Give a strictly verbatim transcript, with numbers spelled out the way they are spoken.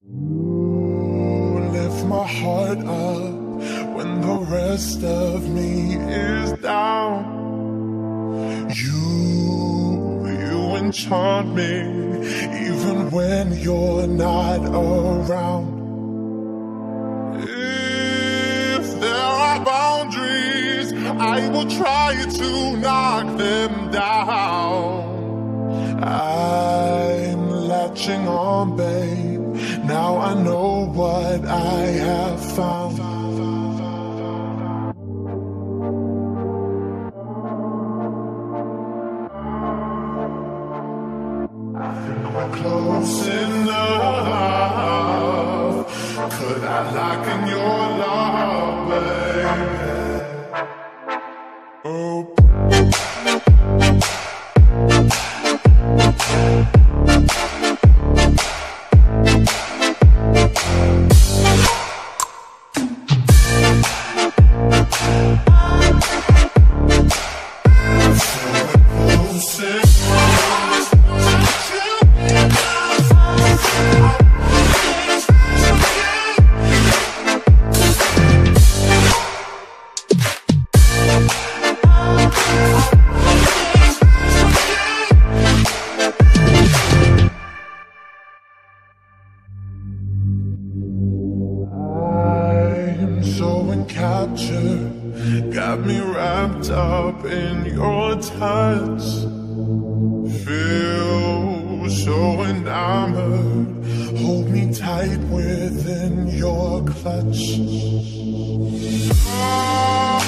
You lift my heart up when the rest of me is down. You, you enchant me even when you're not around. If there are boundaries, I will try to knock them down. I'm latching on, babe. Now I know what I have found. I think we're close enough. Could I lock in your love, baby? Oh. Captured, got me wrapped up in your touch. Feel so enamored, hold me tight within your clutch. Oh,